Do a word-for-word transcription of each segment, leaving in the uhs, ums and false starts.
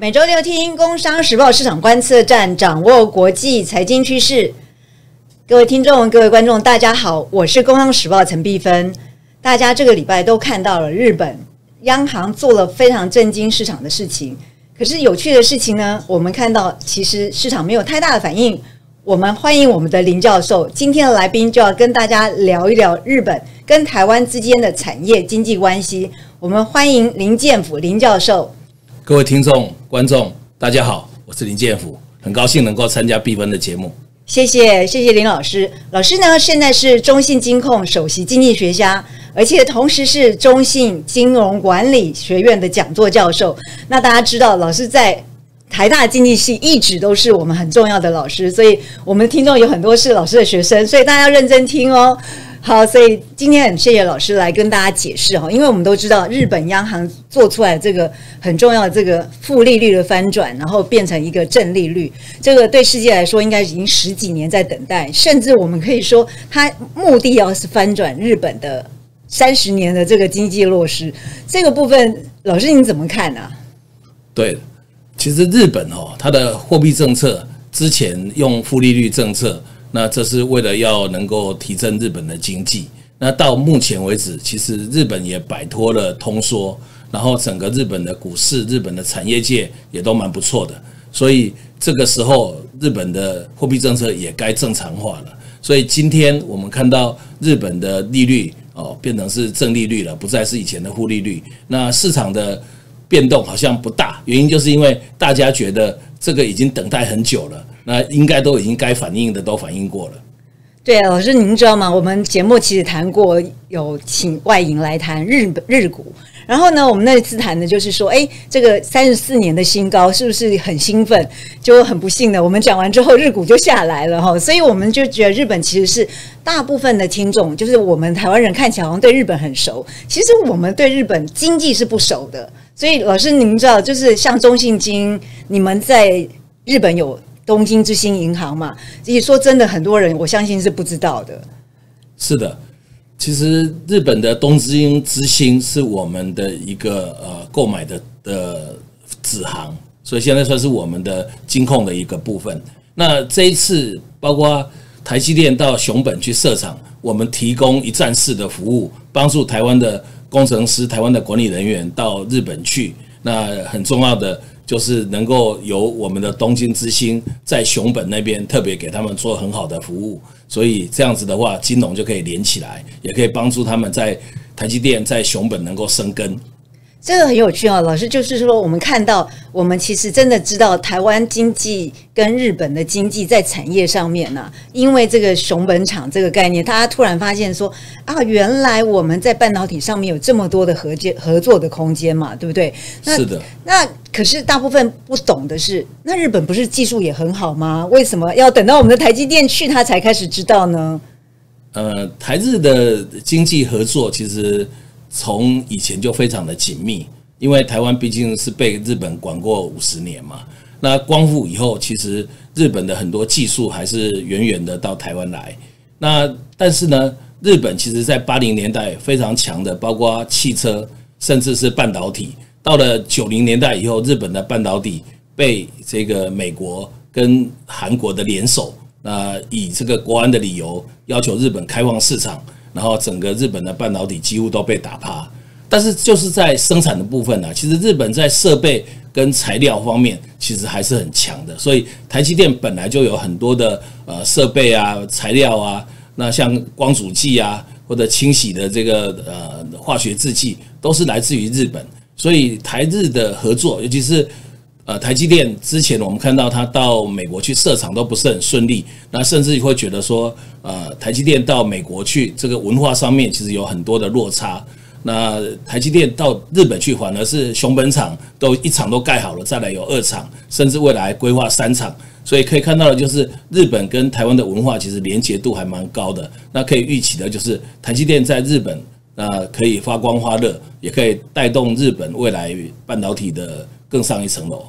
每周六听《工商时报》市场观测站，掌握国际财经趋势。各位听众、各位观众，大家好，我是《工商时报》陈碧芬。大家这个礼拜都看到了日本央行做了非常震惊市场的事情，可是有趣的事情呢，我们看到其实市场没有太大的反应。我们欢迎我们的林教授，今天的来宾就要跟大家聊一聊日本跟台湾之间的产业经济关系。我们欢迎林建甫林教授。 各位听众、观众，大家好，我是林建甫，很高兴能够参加碧芬的节目。 谢谢，谢谢林老师。老师呢，现在是中信金控首席经济学家，而且同时是中信金融管理学院的讲座教授。那大家知道，老师在台大经济系一直都是我们很重要的老师，所以我们的听众有很多是老师的学生，所以大家要认真听哦。好，所以今天很谢谢老师来跟大家解释哈，因为我们都知道日本央行做出来这个很重要的这个负利率的翻转，然后变成一个正利率，这个对世界来说应该已经十几年在等待，甚至我们可以说它目的要是翻转日本的三十年的这个经济落实，这个部分老师你怎么看啊？ 对，其实日本哦，它的货币政策之前用负利率政策。那这是为了要能够提振日本的经济。那到目前为止，其实日本也摆脱了通缩，然后整个日本的股市、日本的产业界也都蛮不错的。所以这个时候，日本的货币政策也该正常化了。所以今天我们看到日本的利率哦变成是正利率了，不再是以前的负利率。那市场的变动好像不大，原因就是因为大家觉得这个已经等待很久了。那应该都已经该反映的都反映过了。 对啊，老师您知道吗？我们节目其实谈过，有请外银来谈日本日股，然后呢，我们那次谈的就是说，哎，这个三十四年的新高是不是很兴奋？就很不幸的，我们讲完之后，日股就下来了哈，所以我们就觉得日本其实是大部分的听众，就是我们台湾人看起来好像对日本很熟，其实我们对日本经济是不熟的。所以老师您知道，就是像中信金，你们在日本有东京之星银行嘛，也说真的，很多人我相信是不知道的。是的，其实日本的东京之星是我们的一个呃购买的的子行，所以现在算是我们的金控的一个部分。那这一次包括台积电到熊本去设厂，我们提供一站式的服务，帮助台湾的工程师、台湾的管理人员到日本去。那很重要的就是能够由我们的东京之星在熊本那边特别给他们做很好的服务，所以这样子的话，金融就可以连起来，也可以帮助他们在台积电在熊本能够生根。 这个很有趣啊，老师，就是说我们看到，我们其实真的知道台湾经济跟日本的经济在产业上面呢、啊，因为这个熊本厂这个概念，大家突然发现说啊，原来我们在半导体上面有这么多的合建合作的空间嘛，对不对？ 是的。 那可是大部分不懂的是，那日本不是技术也很好吗？为什么要等到我们的台积电去，他才开始知道呢？ 呃，台日的经济合作其实从以前就非常的紧密，因为台湾毕竟是被日本管过五十年嘛。那光复以后，其实日本的很多技术还是远远的到台湾来。那但是呢，日本其实在八零年代非常强的，包括汽车，甚至是半导体。到了九零年代以后，日本的半导体被这个美国跟韩国的联手，那以这个国安的理由要求日本开放市场。然后整个日本的半导体几乎都被打趴，但是就是在生产的部分呢、啊，其实日本在设备跟材料方面其实还是很强的，所以台积电本来就有很多的呃设备啊、材料啊，那像光阻剂啊或者清洗的这个呃化学制剂都是来自于日本，所以台日的合作，尤其是呃，台积电之前我们看到它到美国去设厂都不是很顺利，那甚至会觉得说，呃，台积电到美国去，这个文化上面其实有很多的落差。那台积电到日本去，反而是熊本厂都一厂都盖好了，再来有二厂，甚至未来规划三厂。所以可以看到的就是日本跟台湾的文化其实连结度还蛮高的。那可以预期的就是台积电在日本，那可以发光发热，也可以带动日本未来半导体的更上一层楼。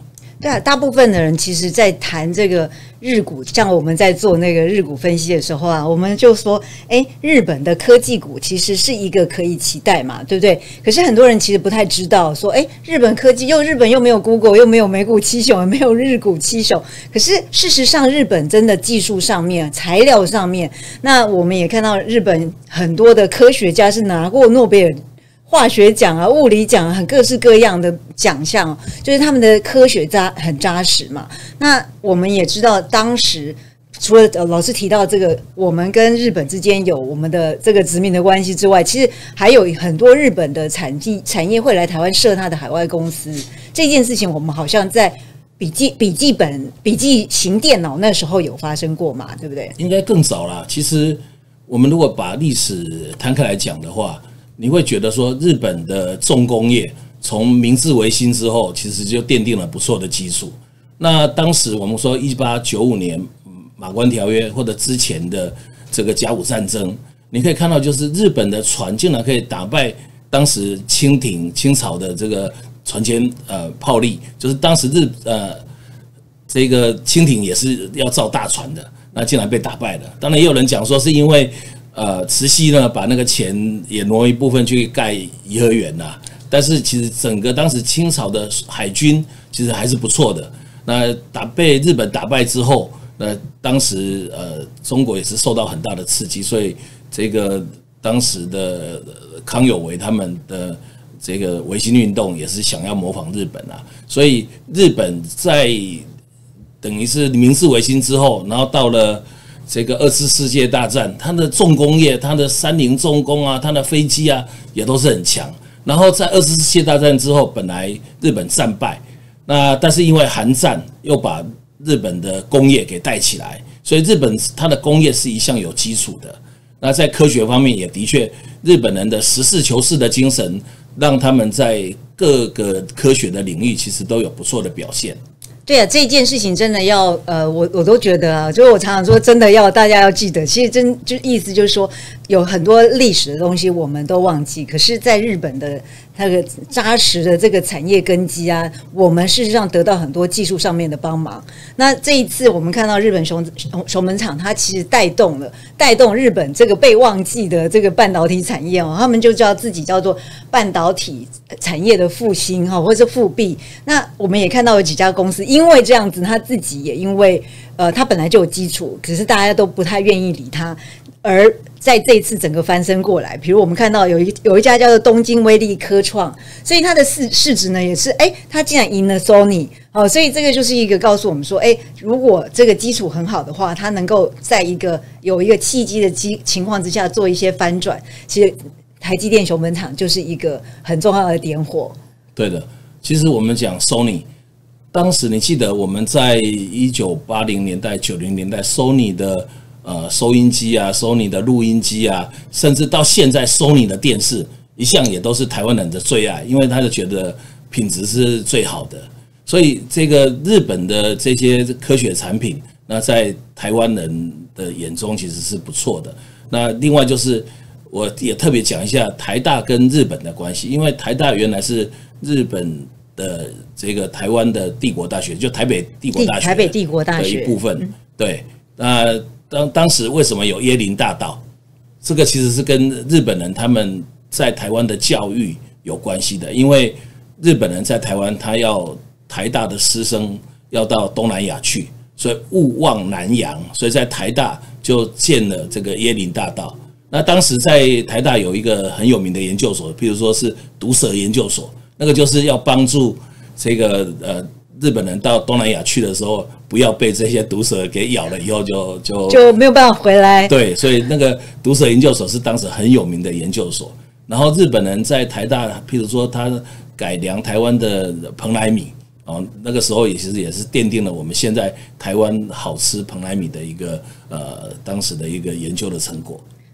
对啊，大部分的人其实在谈这个日股，像我们在做那个日股分析的时候啊，我们就说，哎，日本的科技股其实是一个可以期待嘛，对不对？可是很多人其实不太知道，说，哎，日本科技又日本又没有 Google， 又没有美股七雄，也没有日股七雄。可是事实上，日本真的技术上面、材料上面，那我们也看到日本很多的科学家是拿过诺贝尔化学奖啊、物理奖啊，很各式各样的奖项，就是他们的科学扎很扎实嘛。那我们也知道，当时除了老师提到这个，我们跟日本之间有我们的这个殖民的关系之外，其实还有很多日本的产技产业会来台湾设它的海外公司。这件事情，我们好像在笔记笔记本、笔记型电脑那时候有发生过嘛，对不对？ 应该更早啦。其实我们如果把历史摊开来讲的话，你会觉得说，日本的重工业从明治维新之后，其实就奠定了不错的基础。那当时我们说一八九五年马关条约或者之前的这个甲午战争，你可以看到，就是日本的船竟然可以打败当时清廷清朝的这个船坚呃炮利，就是当时日呃这个清廷也是要造大船的，那竟然被打败了。当然也有人讲说是因为呃，慈禧呢把那个钱也挪一部分去盖颐和园呐，但是其实整个当时清朝的海军其实还是不错的。那打被日本打败之后，那当时呃中国也是受到很大的刺激，所以这个当时的康有为他们的这个维新运动也是想要模仿日本啊，所以日本在等于是明治维新之后，然后到了这个二次世界大战，它的重工业，它的三菱重工啊，它的飞机啊，也都是很强。然后在二次世界大战之后，本来日本战败，那但是因为韩战又把日本的工业给带起来，所以日本它的工业是一向有基础的。那在科学方面也的确，日本人的实事求是的精神，让他们在各个科学的领域其实都有不错的表现。 对啊，这件事情真的要呃，我我都觉得啊，就是我常常说，真的要大家要记得，其实真就意思就是说，有很多历史的东西我们都忘记，可是，在日本的那个扎实的这个产业根基啊，我们事实上得到很多技术上面的帮忙。那这一次我们看到日本熊熊本厂，它其实带动了带动日本这个被忘记的这个半导体产业哦，他们就叫自己叫做半导体产业的复兴哈，或者复辟。那我们也看到有几家公司。因为这样子，他自己也因为呃，他本来就有基础，可是大家都不太愿意理他，而在这一次整个翻身过来，比如我们看到有一有一家叫做东京威力科创，所以它的市市值呢也是，哎，它竟然赢了 Sony 哦，所以这个就是一个告诉我们说，哎，如果这个基础很好的话，它能够在一个有一个契机的机情况之下做一些翻转，其实台积电熊本厂就是一个很重要的点火。 对的，其实我们讲 Sony。当时你记得我们在一九八零年代、九零年代 ，Sony 的呃收音机啊 ，Sony 的录音机啊，甚至到现在 Sony 的电视，一向也都是台湾人的最爱，因为他就觉得品质是最好的。所以这个日本的这些科学产品，那在台湾人的眼中其实是不错的。那另外就是我也特别讲一下台大跟日本的关系，因为台大原来是日本的这个台湾的帝国大学，就台北帝国大学， 台北帝国大学的一部分。对，那当当时为什么有椰林大道？这个其实是跟日本人他们在台湾的教育有关系的，因为日本人在台湾，他要台大的师生要到东南亚去，所以勿忘南洋，所以在台大就建了这个椰林大道。那当时在台大有一个很有名的研究所，譬如说是毒蛇研究所。那个就是要帮助这个呃日本人到东南亚去的时候，不要被这些毒蛇给咬了，以后就就就没有办法回来。 对，所以那个毒蛇研究所是当时很有名的研究所。然后日本人在台大，譬如说他改良台湾的蓬莱米哦，那个时候也其实也是奠定了我们现在台湾好吃蓬莱米的一个呃当时的一个研究的成果。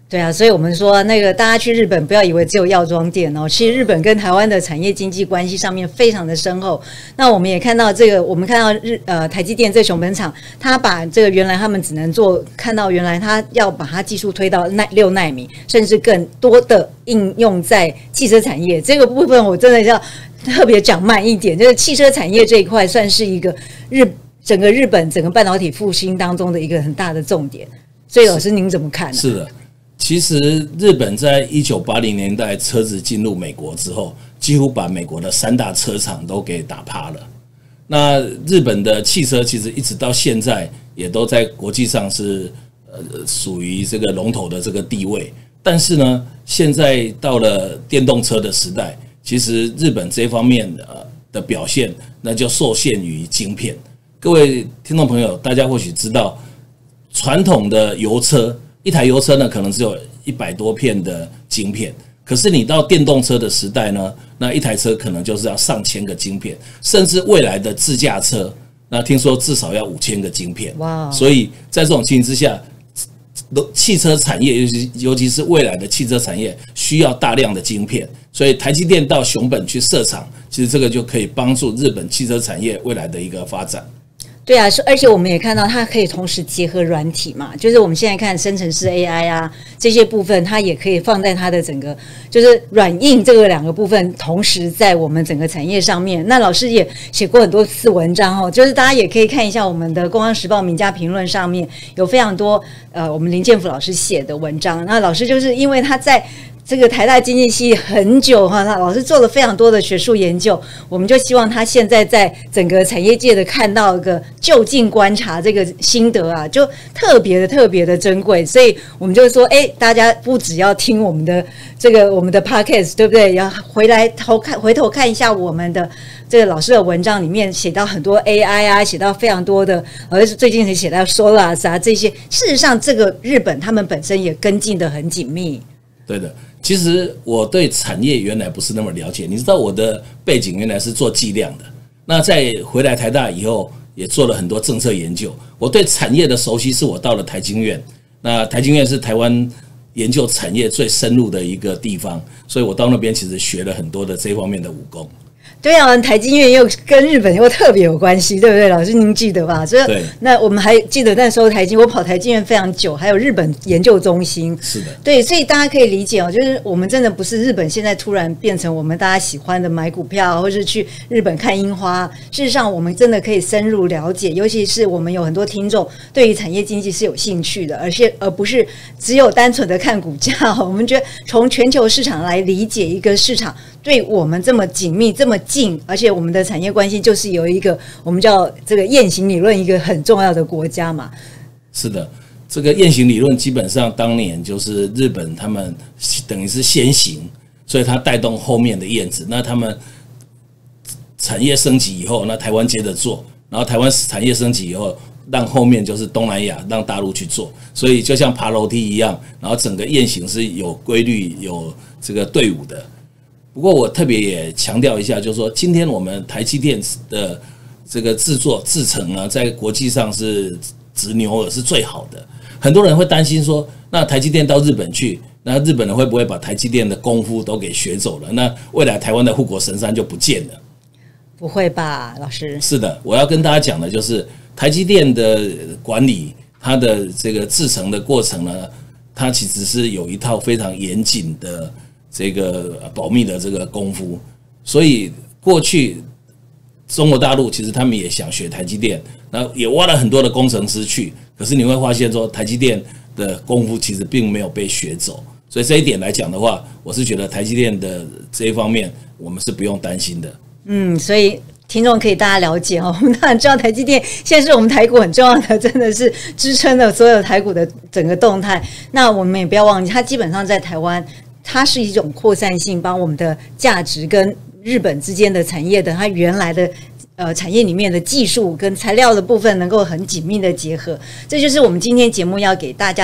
对啊，所以我们说那个大家去日本不要以为只有药妆店哦，其实日本跟台湾的产业经济关系上面非常的深厚。那我们也看到这个，我们看到日呃台积电这熊本厂，它把这个原来他们只能做，看到原来它要把它技术推到奈六奈米，甚至更多的应用在汽车产业这个部分，我真的要特别讲慢一点，就是汽车产业这一块算是一个日整个日本整个半导体复兴当中的一个很大的重点。所以老师您怎么看呢？ 是的。其实日本在一九八零年代车子进入美国之后，几乎把美国的三大车厂都给打趴了。那日本的汽车其实一直到现在也都在国际上是呃属于这个龙头的这个地位。但是呢，现在到了电动车的时代，其实日本这方面呃的表现那就受限于晶片。各位听众朋友，大家或许知道，传统的油车。一台油车呢，可能只有一百多片的晶片，可是你到电动车的时代呢，那一台车可能就是要上千个晶片，甚至未来的自驾车，那听说至少要五千个晶片。哇！所以在这种情形之下，汽车产业，尤其尤其是未来的汽车产业，需要大量的晶片，所以台积电到熊本去设厂，其实这个就可以帮助日本汽车产业未来的一个发展。 对啊，而且我们也看到它可以同时结合软体嘛，就是我们现在看生成式 A I 啊这些部分，它也可以放在它的整个就是软硬这个两个部分同时在我们整个产业上面。那老师也写过很多次文章哦，就是大家也可以看一下我们的《工商时报》名家评论上面有非常多呃我们林建甫老师写的文章。那老师就是因为他在这个台大经济系很久哈，他老师做了非常多的学术研究，我们就希望他现在在整个产业界的看到一个就近观察这个心得啊，就特别的特别的珍贵，所以我们就说，哎，大家不只要听我们的这个我们的 podcast， 对不对？要回来头看回头看一下我们的这个老师的文章里面写到很多 A I 啊，写到非常多的，而最近也写到 Solar 啊这些，事实上这个日本他们本身也跟进的很紧密。 对的。其实我对产业原来不是那么了解，你知道我的背景原来是做计量的，那在回来台大以后也做了很多政策研究。我对产业的熟悉是我到了台经院，那台经院是台湾研究产业最深入的一个地方，所以我到那边其实学了很多的这方面的武功。 对啊，台经院又跟日本又特别有关系，对不对？老师您记得吧？所以那我们还记得那时候台经，我跑台经院非常久，还有日本研究中心。 是的， 对，所以大家可以理解哦，就是我们真的不是日本现在突然变成我们大家喜欢的买股票，或是去日本看樱花。事实上，我们真的可以深入了解，尤其是我们有很多听众对于产业经济是有兴趣的，而且而不是只有单纯的看股价。我们觉得从全球市场来理解一个市场。对我们这么紧密这么近，而且我们的产业关系就是有一个我们叫这个雁行理论一个很重要的国家嘛。 是的，这个雁行理论基本上当年就是日本他们等于是先行，所以它带动后面的燕子，那他们产业升级以后，那台湾接着做，然后台湾产业升级以后，让后面就是东南亚让大陆去做，所以就像爬楼梯一样，然后整个雁行是有规律有这个队伍的。不过我特别也强调一下，就是说今天我们台积电的这个制作制程啊，在国际上是直牛耳是最好的。很多人会担心说，那台积电到日本去，那日本人会不会把台积电的功夫都给学走了？那未来台湾的护国神山就不见了？ 不会吧，老师？ 是的，我要跟大家讲的就是台积电的管理，它的这个制程的过程呢，它其实是有一套非常严谨的这个保密的这个功夫，所以过去中国大陆其实他们也想学台积电，然后也挖了很多的工程师去，可是你会发现说台积电的功夫其实并没有被学走，所以这一点来讲的话，我是觉得台积电的这一方面我们是不用担心的。 嗯，所以听众可以大家了解哦，我们当然知道台积电现在是我们台股很重要的，真的是支撑了所有台股的整个动态。那我们也不要忘记，它基本上在台湾。它是一种扩散性，帮我们的价值跟日本之间的产业的它原来的呃产业里面的技术跟材料的部分能够很紧密的结合，这就是我们今天节目要给大家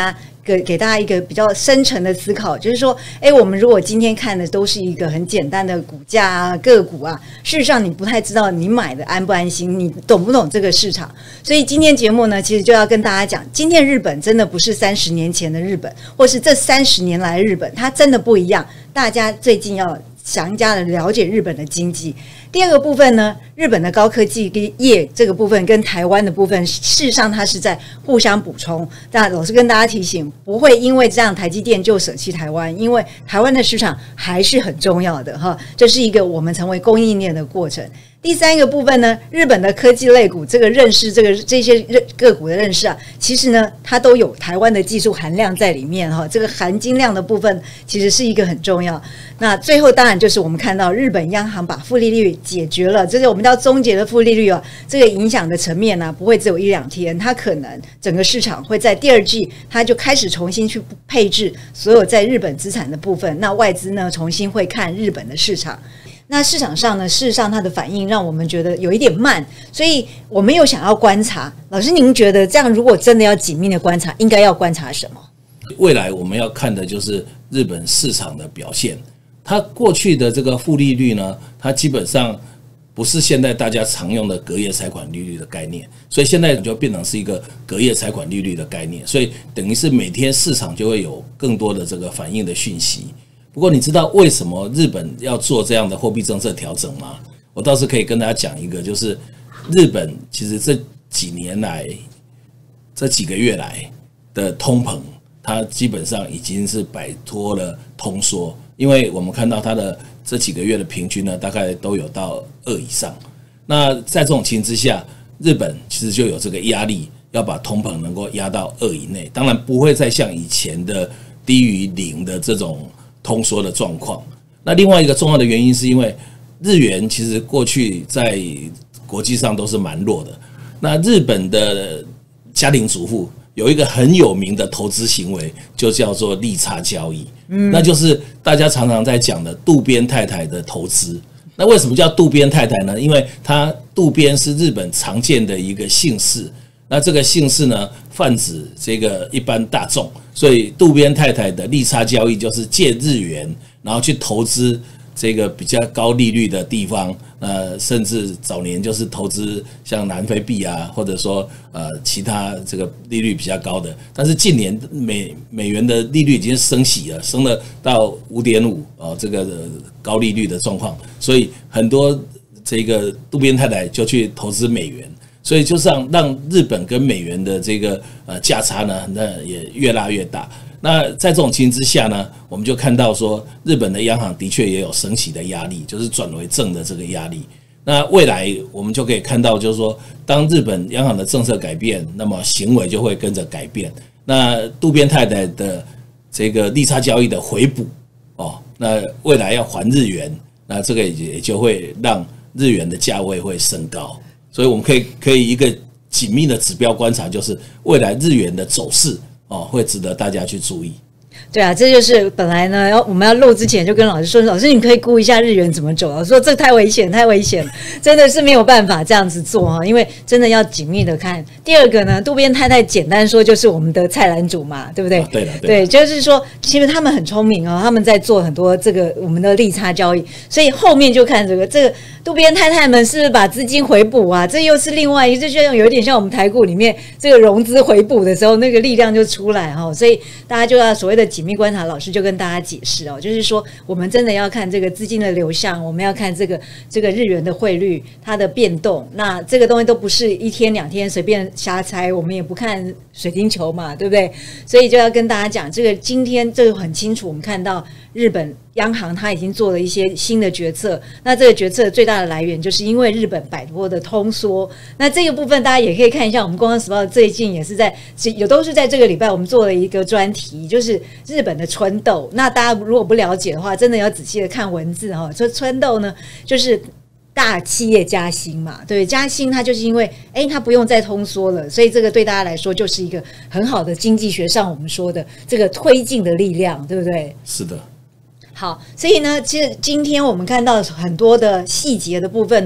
给给大家一个比较深层的思考，就是说，哎，我们如果今天看的都是一个很简单的股价啊、个股啊，事实上你不太知道你买的安不安心，你懂不懂这个市场？所以今天节目呢，其实就要跟大家讲，今天日本真的不是三十年前的日本，或是这三十年来的日本，它真的不一样。大家最近要详加的了解日本的经济。第二个部分呢，日本的高科技业这个部分跟台湾的部分，事实上它是在互相补充。那老师跟大家提醒，不会因为这样台积电就舍弃台湾，因为台湾的市场还是很重要的哈，这是一个我们成为供应链的过程。第三个部分呢，日本的科技类股这个认识，这个这些个股的认识啊，其实呢，它都有台湾的技术含量在里面哈。这个含金量的部分其实是一个很重要。那最后当然就是我们看到日本央行把负利率解决了，这是我们叫终结的负利率啊。这个影响的层面呢、啊，不会只有一两天，它可能整个市场会在第二季，它就开始重新去配置所有在日本资产的部分。那外资呢，重新会看日本的市场。那市场上呢，事实上它的反应让我们觉得有一点慢，所以我们又想要观察。老师，您觉得这样如果真的要紧密的观察，应该要观察什么？ 未来我们要看的就是日本市场的表现。它过去的这个负利率呢，它基本上不是现在大家常用的隔夜财款利率的概念，所以现在就变成是一个隔夜财款利率的概念，所以等于是每天市场就会有更多的这个反应的讯息。不过你知道为什么日本要做这样的货币政策调整吗？我倒是可以跟大家讲一个，就是日本其实这几年来、这几个月来的通膨，它基本上已经是摆脱了通缩，因为我们看到它的这几个月的平均呢，大概都有到二以上。那在这种情形之下，日本其实就有这个压力，要把通膨能够压到二以内，当然不会再像以前的低于零的这种通缩的状况。那另外一个重要的原因是因为日元其实过去在国际上都是蛮弱的。那日本的家庭主妇有一个很有名的投资行为，就叫做利差交易，嗯，那就是大家常常在讲的渡边太太的投资。那为什么叫渡边太太呢？因为它渡边是日本常见的一个姓氏，那这个姓氏呢泛指这个一般大众，所以渡边太太的利差交易就是借日元，然后去投资这个比较高利率的地方，呃，甚至早年就是投资像南非币啊，或者说呃其他这个利率比较高的。但是近年美美元的利率已经升息了，升了到 五点五 哦，这个高利率的状况，所以很多这个渡边太太就去投资美元。所以就是让让日本跟美元的这个呃价差呢，那也越拉越大。那在这种情形之下呢，我们就看到说，日本的央行的确也有升息的压力，就是转为正的这个压力。那未来我们就可以看到，就是说，当日本央行的政策改变，那么行为就会跟着改变。那渡边太太的这个利差交易的回补哦，那未来要还日元，那这个也就会让日元的价位会升高。所以我们可以可以一个紧密的指标观察，就是未来日元的走势哦，会值得大家去注意。 对啊，这就是本来呢，要我们要录之前就跟老师说，老师你可以估一下日元怎么走。老师说这太危险，太危险，真的是没有办法这样子做哈，因为真的要紧密的看。第二个呢，渡边太太简单说就是我们的菜篮主嘛，对不对？ 啊、对了， 对，就是说其实他们很聪明哦，他们在做很多这个我们的利差交易，所以后面就看这个这个渡边太太们是不是把资金回补啊？这又是另外一个，就像有点像我们台股里面这个融资回补的时候，那个力量就出来哈，所以大家就要所谓的紧密观察，老师就跟大家解释哦，就是说我们真的要看这个资金的流向，我们要看这个这个日元的汇率它的变动，那这个东西都不是一天两天随便瞎猜，我们也不看水晶球嘛，对不对？所以就要跟大家讲，这个今天这个很清楚，我们看到日本央行它已经做了一些新的决策，那这个决策最大的来源就是因为日本摆脱的通缩。那这个部分大家也可以看一下，我们《工商时报》最近也是在有都是在这个礼拜我们做了一个专题，就是日本的春斗。那大家如果不了解的话，真的要仔细的看文字哈。说春斗呢，就是大企业加薪嘛，对，加薪它就是因为哎，它不用再通缩了，所以这个对大家来说就是一个很好的经济学上我们说的这个推进的力量，对不对？ 是的。 好，所以呢，其实今天我们看到很多的细节的部分呢，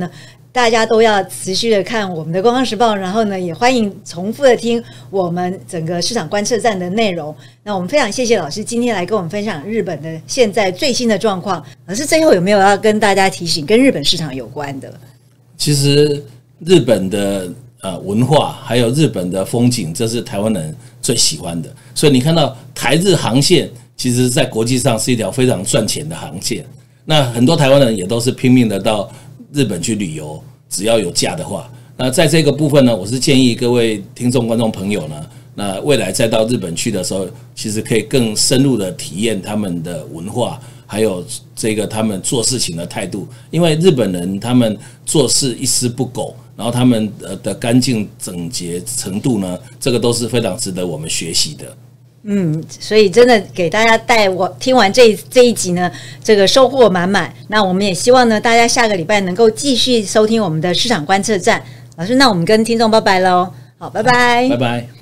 大家都要持续的看我们的《观光时报》，然后呢，也欢迎重复的听我们整个市场观测站的内容。那我们非常谢谢老师今天来跟我们分享日本的现在最新的状况。老师最后有没有要跟大家提醒跟日本市场有关的？ 其实日本的呃文化还有日本的风景，这是台湾人最喜欢的。所以你看到台日航线，其实在国际上是一条非常赚钱的航线。那很多台湾人也都是拼命的到日本去旅游，只要有假的话。那在这个部分呢，我是建议各位听众观众朋友呢，那未来再到日本去的时候，其实可以更深入的体验他们的文化，还有这个他们做事情的态度。因为日本人他们做事一丝不苟，然后他们的干净整洁程度呢，这个都是非常值得我们学习的。 嗯，所以真的给大家带我听完这这一集呢，这个收获满满。那我们也希望呢，大家下个礼拜能够继续收听我们的市场观测站。老师，那我们跟听众拜拜喽。好，拜拜， 拜拜。